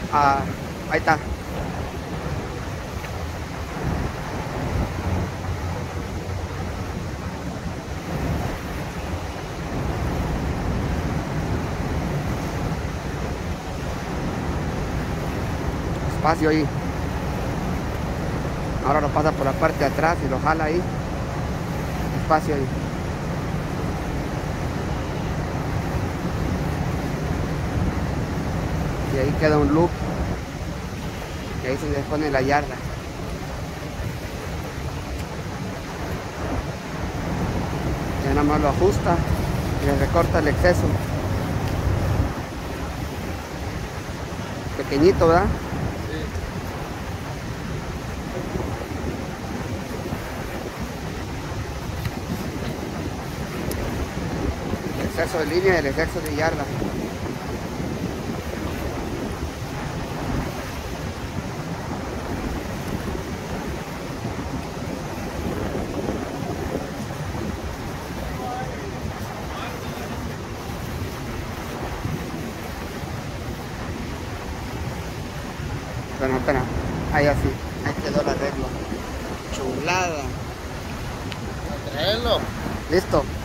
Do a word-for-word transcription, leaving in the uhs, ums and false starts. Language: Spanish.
Ah, ahí está. Espacio ahí. Ahora lo pasa por la parte de atrás y lo jala ahí. Espacio ahí. Y ahí queda un loop. Y ahí se le pone la yarda. Ya nada más lo ajusta y le recorta el exceso. Pequeñito, ¿verdad? El exceso de línea y el exceso de yarda. Bueno, espera, ahí así, ahí quedó el arreglo. Chulada. A traerlo. Listo.